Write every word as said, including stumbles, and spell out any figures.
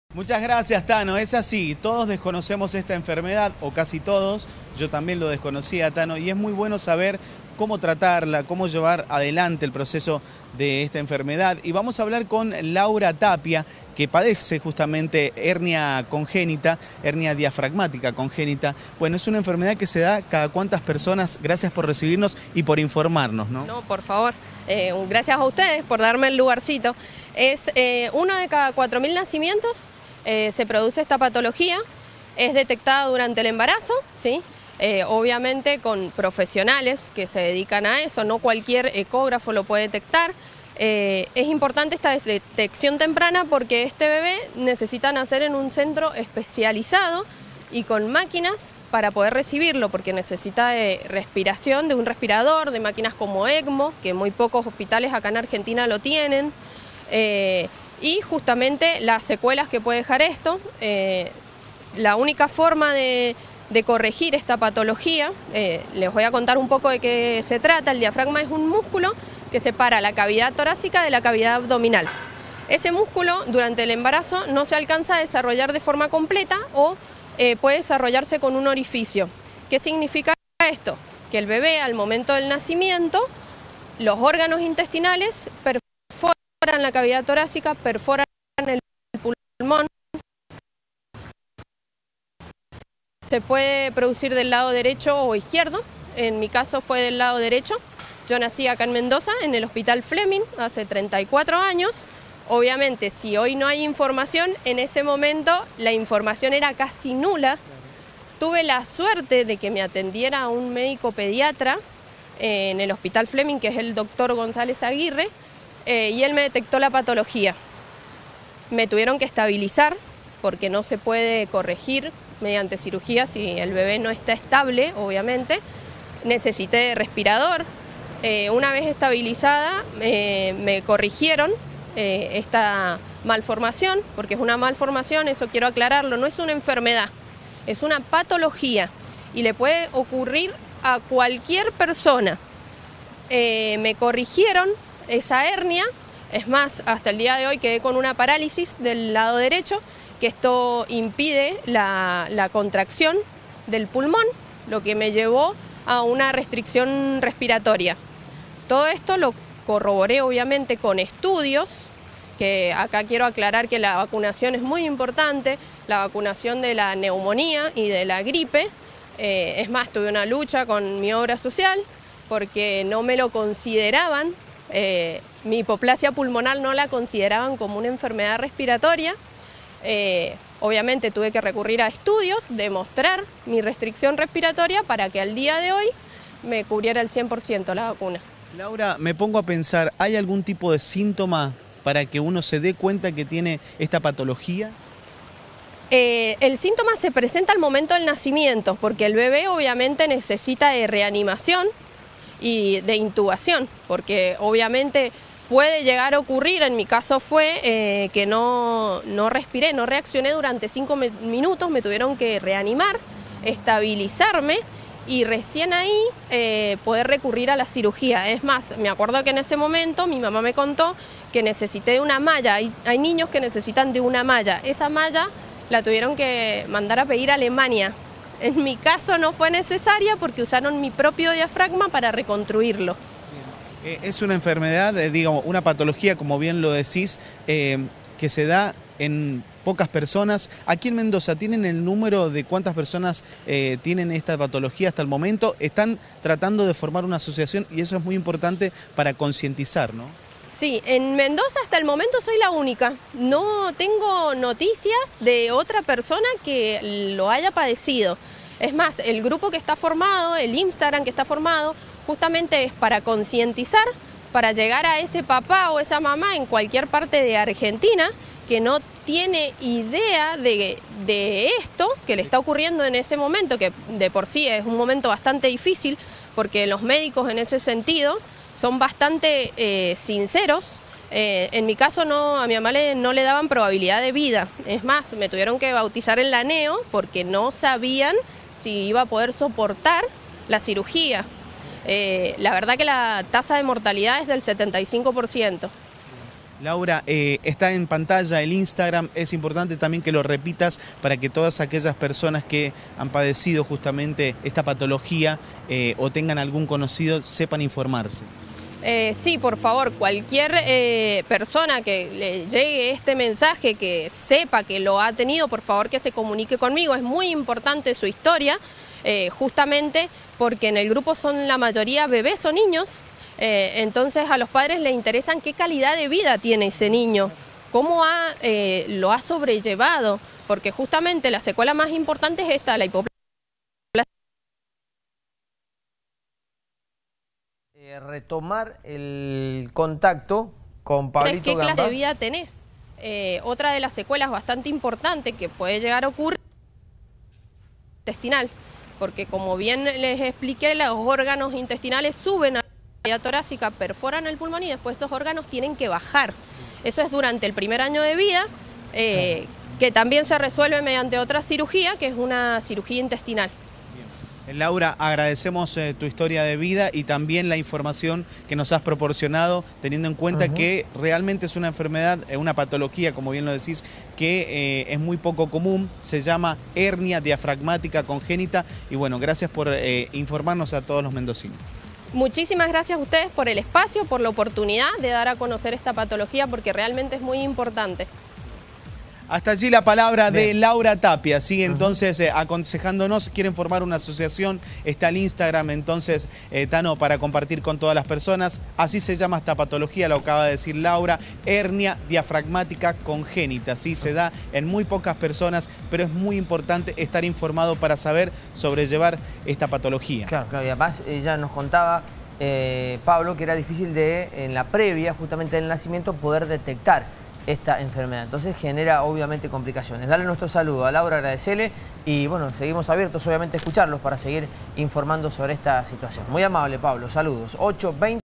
Muchas gracias, Tano. Es así, todos desconocemos esta enfermedad, o casi todos. Yo también lo desconocía, Tano, y es muy bueno saber cómo tratarla, cómo llevar adelante el proceso de esta enfermedad. Y vamos a hablar con Laura Tapia, que padece justamente hernia congénita, hernia diafragmática congénita. Bueno, es una enfermedad que se da cada cuántas personas. Gracias por recibirnos y por informarnos, ¿no? No, por favor. Eh, gracias a ustedes por darme el lugarcito. Es eh, uno de cada cuatro mil nacimientos. Eh, se produce esta patología, es detectada durante el embarazo, ¿sí? Eh, obviamente con profesionales que se dedican a eso, no cualquier ecógrafo lo puede detectar. Eh, es importante esta detección temprana porque este bebé necesita nacer en un centro especializado y con máquinas para poder recibirlo, porque necesita de respiración, de un respirador, de máquinas como ECMO, que muy pocos hospitales acá en Argentina lo tienen. Eh, Y justamente las secuelas que puede dejar esto, eh, la única forma de, de corregir esta patología, eh, les voy a contar un poco de qué se trata. El diafragma es un músculo que separa la cavidad torácica de la cavidad abdominal. Ese músculo durante el embarazo no se alcanza a desarrollar de forma completa o eh, puede desarrollarse con un orificio. ¿Qué significa esto? Que el bebé al momento del nacimiento, los órganos intestinales perforan la cavidad torácica, perforan el pulmón. Se puede producir del lado derecho o izquierdo. En mi caso fue del lado derecho. Yo nací acá en Mendoza, en el Hospital Fleming, hace treinta y cuatro años. Obviamente, si hoy no hay información, en ese momento la información era casi nula. Tuve la suerte de que me atendiera un médico pediatra eh, en el Hospital Fleming, que es el doctor González Aguirre, Eh, y él me detectó la patología. Me tuvieron que estabilizar porque no se puede corregir mediante cirugía si el bebé no está estable, obviamente. Necesité respirador. Eh, una vez estabilizada eh, me corrigieron eh, esta malformación, porque es una malformación, eso quiero aclararlo, no es una enfermedad, es una patología y le puede ocurrir a cualquier persona. Eh, me corrigieron esa hernia, es más, hasta el día de hoy quedé con una parálisis del lado derecho, que esto impide la, la contracción del pulmón, lo que me llevó a una restricción respiratoria. Todo esto lo corroboré obviamente con estudios, que acá quiero aclarar que la vacunación es muy importante, la vacunación de la neumonía y de la gripe. Eh, es más, tuve una lucha con mi obra social porque no me lo consideraban. Eh, mi hipoplasia pulmonar no la consideraban como una enfermedad respiratoria. Eh, obviamente tuve que recurrir a estudios, demostrar mi restricción respiratoria para que al día de hoy me cubriera el cien por ciento la vacuna. Laura, me pongo a pensar, ¿hay algún tipo de síntoma para que uno se dé cuenta que tiene esta patología? Eh, el síntoma se presenta al momento del nacimiento, porque el bebé obviamente necesita de reanimación y de intubación, porque obviamente puede llegar a ocurrir, en mi caso fue eh, que no, no respiré, no reaccioné durante cinco minutos, me tuvieron que reanimar, estabilizarme y recién ahí eh, poder recurrir a la cirugía. Es más, me acuerdo que en ese momento mi mamá me contó que necesité de una malla, hay, hay niños que necesitan de una malla, esa malla la tuvieron que mandar a pedir a Alemania. En mi caso no fue necesaria porque usaron mi propio diafragma para reconstruirlo. Eh, es una enfermedad, eh, digamos, una patología, como bien lo decís, eh, que se da en pocas personas. Aquí en Mendoza, ¿tienen el número de cuántas personas eh, tienen esta patología hasta el momento? Están tratando de formar una asociación y eso es muy importante para concientizar, ¿no? Sí, en Mendoza hasta el momento soy la única. No tengo noticias de otra persona que lo haya padecido. Es más, el grupo que está formado, el Instagram que está formado, justamente es para concientizar, para llegar a ese papá o esa mamá en cualquier parte de Argentina que no tiene idea de, de esto que le está ocurriendo en ese momento, que de por sí es un momento bastante difícil, porque los médicos en ese sentido son bastante eh, sinceros. Eh, en mi caso no, a mi mamá le, no le daban probabilidad de vida. Es más, me tuvieron que bautizar en la neo porque no sabían si iba a poder soportar la cirugía. Eh, la verdad que la tasa de mortalidad es del setenta y cinco por ciento. Laura, eh, está en pantalla el Instagram, es importante también que lo repitas para que todas aquellas personas que han padecido justamente esta patología eh, o tengan algún conocido sepan informarse. Eh, sí, por favor, cualquier eh, persona que le llegue este mensaje, que sepa que lo ha tenido, por favor que se comunique conmigo. Es muy importante su historia, eh, justamente porque en el grupo son la mayoría bebés o niños. Eh, entonces a los padres les interesan qué calidad de vida tiene ese niño, cómo ha, eh, lo ha sobrellevado, porque justamente la secuela más importante es esta, la hipoplasia. Eh, retomar el contacto con Pablito ¿Qué Gamba. clase de vida tenés? Eh, otra de las secuelas bastante importante que puede llegar a ocurrir intestinal, porque como bien les expliqué, los órganos intestinales suben a la torácica, perforan el pulmón y después esos órganos tienen que bajar. Eso es durante el primer año de vida, eh, que también se resuelve mediante otra cirugía, que es una cirugía intestinal. Bien. Laura, agradecemos eh, tu historia de vida y también la información que nos has proporcionado, teniendo en cuenta uh-huh. que realmente es una enfermedad, una patología, como bien lo decís, que eh, es muy poco común, se llama hernia diafragmática congénita y bueno, gracias por eh, informarnos a todos los mendocinos. Muchísimas gracias a ustedes por el espacio, por la oportunidad de dar a conocer esta patología, porque realmente es muy importante. Hasta allí la palabra Bien. de Laura Tapia, ¿sí? Entonces eh, aconsejándonos, quieren formar una asociación, está el Instagram, entonces, eh, Tano, para compartir con todas las personas. Así se llama esta patología, lo acaba de decir Laura, hernia diafragmática congénita, ¿sí? Se da en muy pocas personas, pero es muy importante estar informado para saber sobrellevar esta patología. Claro, claro, y además ella nos contaba, eh, Pablo, que era difícil de, en la previa, justamente del nacimiento, poder detectar esta enfermedad. Entonces genera obviamente complicaciones. Dale nuestro saludo a Laura, agradecerle y bueno, seguimos abiertos obviamente a escucharlos para seguir informando sobre esta situación. Muy amable, Pablo, saludos. ocho veinte